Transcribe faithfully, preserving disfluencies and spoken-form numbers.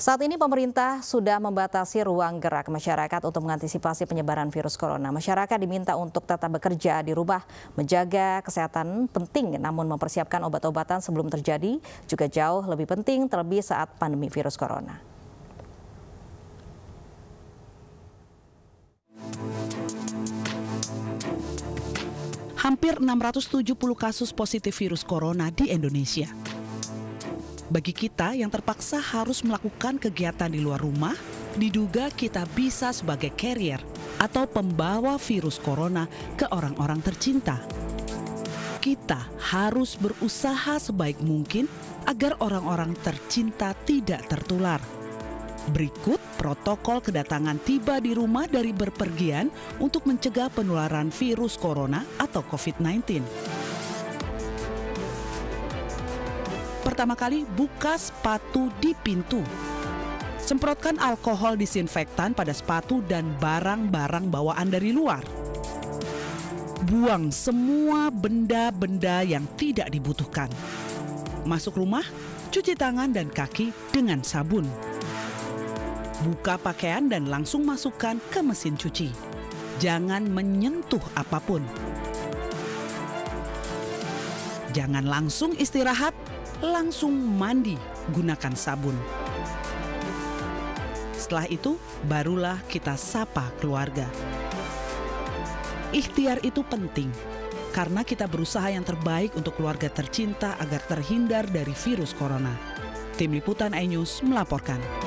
Saat ini pemerintah sudah membatasi ruang gerak masyarakat untuk mengantisipasi penyebaran virus corona. Masyarakat diminta untuk tetap bekerja di rumah, menjaga kesehatan penting, namun mempersiapkan obat-obatan sebelum terjadi juga jauh lebih penting, terlebih saat pandemi virus corona. Hampir enam ratus tujuh puluh kasus positif virus corona di Indonesia. Bagi kita yang terpaksa harus melakukan kegiatan di luar rumah, diduga kita bisa sebagai carrier atau pembawa virus corona ke orang-orang tercinta. Kita harus berusaha sebaik mungkin agar orang-orang tercinta tidak tertular. Berikut protokol kedatangan tiba di rumah dari berpergian untuk mencegah penularan virus corona atau covid sembilan belas. Pertama kali, buka sepatu di pintu. Semprotkan alkohol disinfektan pada sepatu dan barang-barang bawaan dari luar. Buang semua benda-benda yang tidak dibutuhkan. Masuk rumah, cuci tangan dan kaki dengan sabun. Buka pakaian dan langsung masukkan ke mesin cuci. Jangan menyentuh apapun. Jangan langsung istirahat, langsung mandi, gunakan sabun. Setelah itu, barulah kita sapa keluarga. Ikhtiar itu penting, karena kita berusaha yang terbaik untuk keluarga tercinta agar terhindar dari virus corona. Tim Liputan iNews melaporkan.